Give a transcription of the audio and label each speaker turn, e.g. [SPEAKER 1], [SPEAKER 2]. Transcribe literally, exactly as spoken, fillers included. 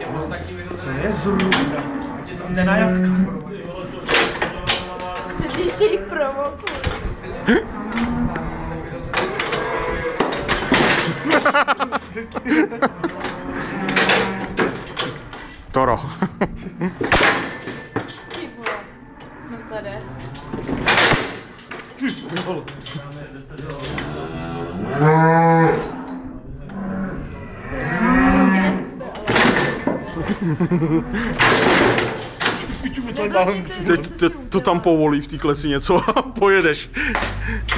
[SPEAKER 1] To je zrůda. To je na jatka.
[SPEAKER 2] Teď ještě jich provokuji.
[SPEAKER 3] Toro.
[SPEAKER 2] No tady.
[SPEAKER 3] Teď te, to tam povolí v té kleci něco a pojedeš.